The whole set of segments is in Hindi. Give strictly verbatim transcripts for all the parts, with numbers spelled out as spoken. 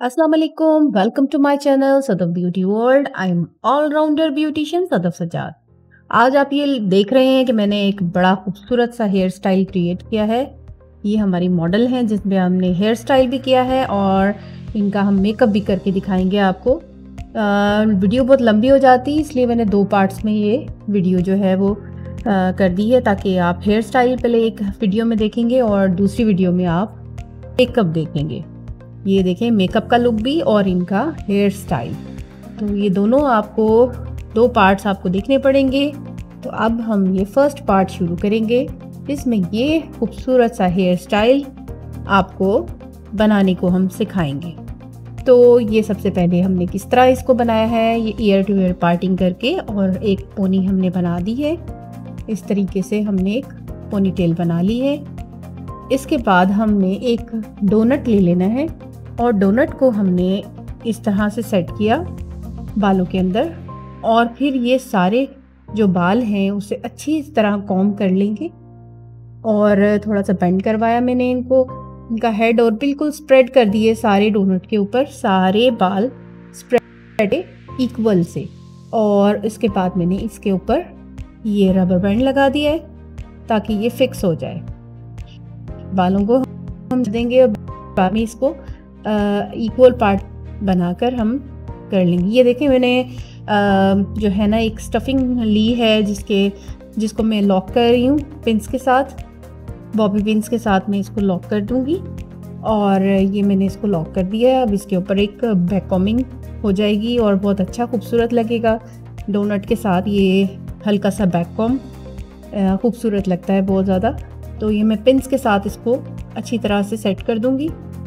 अस्सलाम वालेकुम, welcome to my channel Sadaf beauty world. I am all rounder beautician Sadaf Sajjad. आज आप ये देख रहे हैं कि मैंने एक बड़ा खूबसूरत सा हेयर स्टाइल क्रिएट किया है। ये हमारी मॉडल हैं जिसमें हमने हेयर स्टाइल भी किया है और इनका हम मेकअप भी करके दिखाएंगे आपको। आ, वीडियो बहुत लंबी हो जाती है, इसलिए मैंने दो पार्ट्स में ये वीडियो जो है वो आ, कर दी है, ताकि आप हेयर स्टाइल पहले एक वीडियो में देखेंगे और दूसरी वीडियो में आप मेकअप देखेंगे। ये देखें मेकअप का लुक भी और इनका हेयर स्टाइल, तो ये दोनों आपको दो पार्ट्स आपको देखने पड़ेंगे। तो अब हम ये फर्स्ट पार्ट शुरू करेंगे जिसमें ये खूबसूरत सा हेयर स्टाइल आपको बनाने को हम सिखाएंगे। तो ये सबसे पहले हमने किस तरह इसको बनाया है, ये ईयर टू ईयर पार्टिंग करके और एक पोनी हमने बना दी है। इस तरीके से हमने एक पोनी टेल बना ली है। इसके बाद हमने एक डोनट ले लेना है और डोनट को हमने इस तरह से सेट किया बालों के अंदर, और फिर ये सारे जो बाल हैं उसे अच्छी तरह कॉम्ब कर लेंगे और थोड़ा सा बेंड करवाया मैंने इनको, इनका हेड, और बिल्कुल स्प्रेड कर दिए सारे डोनट के ऊपर, सारे बाल स्प्रेड इक्वल से। और इसके बाद मैंने इसके ऊपर ये रबर बैंड लगा दिया है ताकि ये फिक्स हो जाए। बालों को हम देंगे और बाद में इसको इक्वल पार्ट बनाकर हम कर लेंगे। ये देखें मैंने आ, जो है ना एक स्टफिंग ली है जिसके जिसको मैं लॉक कर रही हूँ पिंस के साथ, बॉबी पिंस के साथ मैं इसको लॉक कर दूँगी और ये मैंने इसको लॉक कर दिया है। अब इसके ऊपर एक बैक कॉमिंग हो जाएगी और बहुत अच्छा खूबसूरत लगेगा डोनट के साथ। ये हल्का सा बैक कॉम खूबसूरत लगता है बहुत ज़्यादा। तो ये मैं पिंस के साथ इसको अच्छी तरह से सेट कर दूंगी।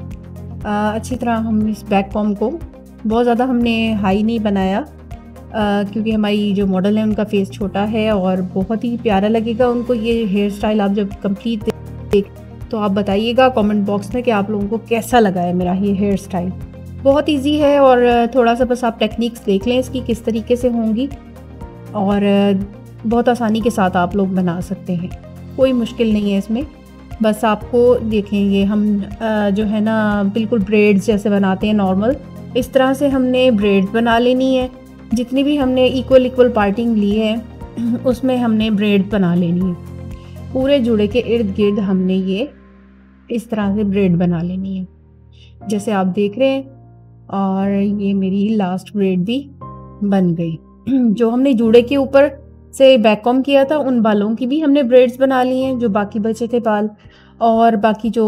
आ, अच्छी तरह हम इस बैक कॉम को बहुत ज़्यादा हमने हाई नहीं बनाया, आ, क्योंकि हमारी जो मॉडल है उनका फेस छोटा है और बहुत ही प्यारा लगेगा उनको ये हेयर स्टाइल। आप जब कंप्लीट देख तो आप बताइएगा कमेंट बॉक्स में कि आप लोगों को कैसा लगा है मेरा ये हेयर स्टाइल। बहुत ईजी है और थोड़ा सा बस आप टेक्निक्स देख लें इसकी किस तरीके से होंगी, और बहुत आसानी के साथ आप लोग बना सकते हैं, कोई मुश्किल नहीं है इसमें। बस आपको देखेंगे हम जो है ना बिल्कुल ब्रेड्स जैसे बनाते हैं नॉर्मल, इस तरह से हमने ब्रेड्स बना लेनी है। जितनी भी हमने इक्वल इक्वल पार्टिंग ली है उसमें हमने ब्रेड्स बना लेनी है। पूरे जुड़े के इर्द गिर्द हमने ये इस तरह से ब्रेड बना लेनी है जैसे आप देख रहे हैं। और ये मेरी लास्ट ब्रेड भी बन गई। जो हमने जुड़े के ऊपर से बैक कॉम किया था उन बालों की भी हमने ब्रेड्स बना ली हैं, जो बाकी बचे थे बाल, और बाकी जो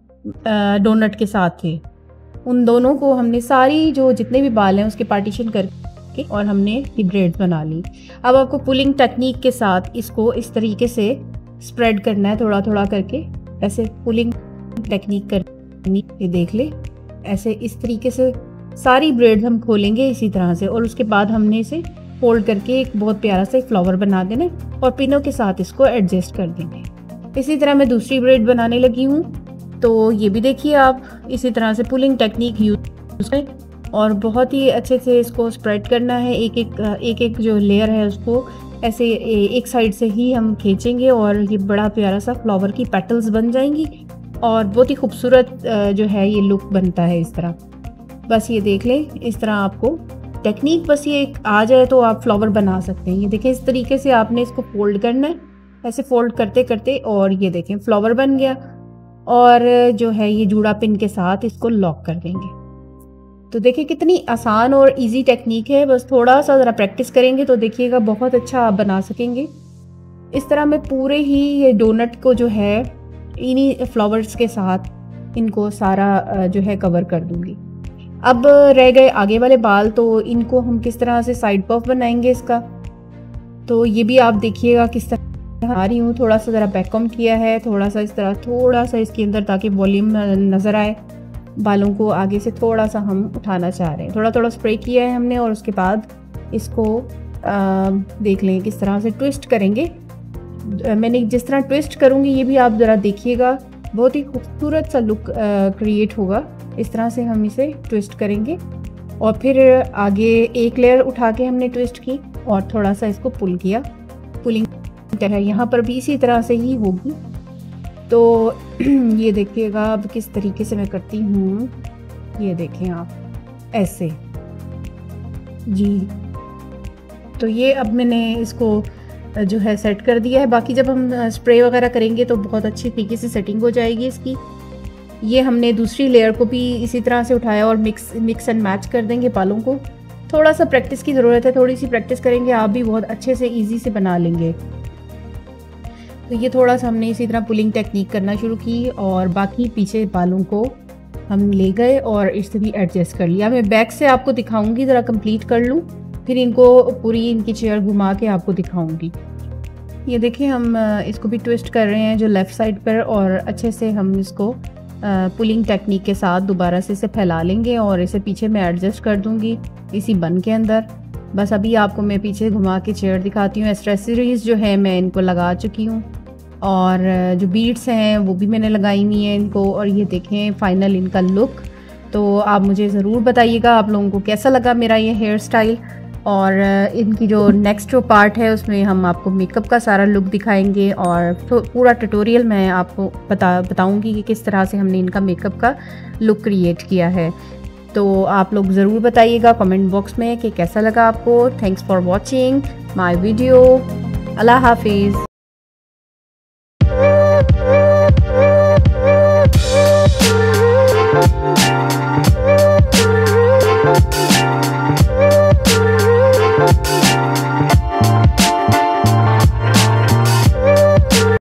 डोनट के साथ थे उन दोनों को हमने सारी जो जितने भी बाल हैं उसके पार्टीशन करके और हमने ये ब्रेड्स बना ली। अब आपको पुलिंग टेक्निक के साथ इसको इस तरीके से स्प्रेड करना है, थोड़ा थोड़ा करके ऐसे पुलिंग टेक्निक करनी, ये देख ले ऐसे इस तरीके से सारी ब्रेड्स हम खोलेंगे इसी तरह से, और उसके बाद हमने इसे फोल्ड करके एक बहुत प्यारा सा फ्लावर बना देना और पिनों के साथ इसको एडजस्ट कर देंगे। इसी तरह मैं दूसरी ब्रेड बनाने लगी हूँ, तो ये भी देखिए आप इसी तरह से पुलिंग टेक्निक यूज करें और बहुत ही अच्छे से इसको स्प्रेड करना है। एक एक एक एक जो लेयर है उसको ऐसे एक साइड से ही हम खींचेंगे और ये बड़ा प्यारा सा फ्लावर की पेटल्स बन जाएंगी और बहुत ही खूबसूरत जो है ये लुक बनता है इस तरह। बस ये देख लें इस तरह आपको टेक्निक बस ये आ जाए तो आप फ्लावर बना सकते हैं। ये देखें इस तरीके से आपने इसको फोल्ड करना है, ऐसे फोल्ड करते करते, और ये देखें फ्लावर बन गया। और जो है ये जूड़ा पिन के साथ इसको लॉक कर देंगे। तो देखिए कितनी आसान और इजी टेक्निक है, बस थोड़ा सा ज़रा प्रैक्टिस करेंगे तो देखिएगा बहुत अच्छा आप बना सकेंगे। इस तरह मैं पूरे ही ये डोनट को जो है इन्हीं फ्लावर्स के साथ इनको सारा जो है कवर कर दूंगी। अब रह गए आगे वाले बाल, तो इनको हम किस तरह से साइड पफ बनाएंगे इसका, तो ये भी आप देखिएगा किस तरह आ रही हूँ। थोड़ा सा ज़रा बैक कॉम किया है, थोड़ा सा इस तरह थोड़ा सा इसके अंदर ताकि वॉल्यूम नज़र आए। बालों को आगे से थोड़ा सा हम उठाना चाह रहे हैं, थोड़ा थोड़ा स्प्रे किया है हमने, और उसके बाद इसको आ, देख लें किस तरह से ट्विस्ट करेंगे। मैंने जिस तरह ट्विस्ट करूँगी ये भी आप ज़रा देखिएगा, बहुत ही खूबसूरत सा लुक क्रिएट होगा। इस तरह से हम इसे ट्विस्ट करेंगे और फिर आगे एक लेयर उठा के हमने ट्विस्ट की और थोड़ा सा इसको पुल किया। पुलिंग तरह यहाँ पर भी इसी तरह से ही होगी। तो ये देखिएगा अब किस तरीके से मैं करती हूँ। ये देखें आप ऐसे जी। तो ये अब मैंने इसको जो है सेट कर दिया है। बाकी जब हम स्प्रे वगैरह करेंगे तो बहुत अच्छी तरीके से सेटिंग हो जाएगी इसकी। ये हमने दूसरी लेयर को भी इसी तरह से उठाया और मिक्स मिक्स एंड मैच कर देंगे बालों को। थोड़ा सा प्रैक्टिस की ज़रूरत है, थोड़ी सी प्रैक्टिस करेंगे आप भी बहुत अच्छे से ईजी से बना लेंगे। तो ये थोड़ा सा हमने इसी तरह पुलिंग टेक्निक करना शुरू की और बाकी पीछे बालों को हम ले गए और इस तरह एडजस्ट कर लिया। मैं बैक से आपको दिखाऊंगी, ज़रा कंप्लीट कर लूँ, फिर इनको पूरी इनकी चेयर घुमा के आपको दिखाऊंगी। ये देखिए हम इसको भी ट्विस्ट कर रहे हैं जो लेफ़्ट साइड पर, और अच्छे से हम इसको पुलिंग टेक्निक के साथ दोबारा से इसे फैला लेंगे और इसे पीछे मैं एडजस्ट कर दूंगी इसी बन के अंदर। बस अभी आपको मैं पीछे घुमा के चेयर दिखाती हूँ। एक्सेसरीज़ जो है मैं इनको लगा चुकी हूँ और जो बीड्स हैं वो भी मैंने लगाई हुई हैं इनको। और ये देखें फाइनल इनका लुक। तो आप मुझे ज़रूर बताइएगा आप लोगों को कैसा लगा मेरा ये हेयर स्टाइल। और इनकी जो नेक्स्ट जो पार्ट है उसमें हम आपको मेकअप का सारा लुक दिखाएंगे और तो पूरा ट्यूटोरियल मैं आपको बता बताऊंगी कि किस तरह से हमने इनका मेकअप का लुक क्रिएट किया है। तो आप लोग ज़रूर बताइएगा कमेंट बॉक्स में कि कैसा लगा आपको। Thanks for watching my video. अल्लाह हाफिज़।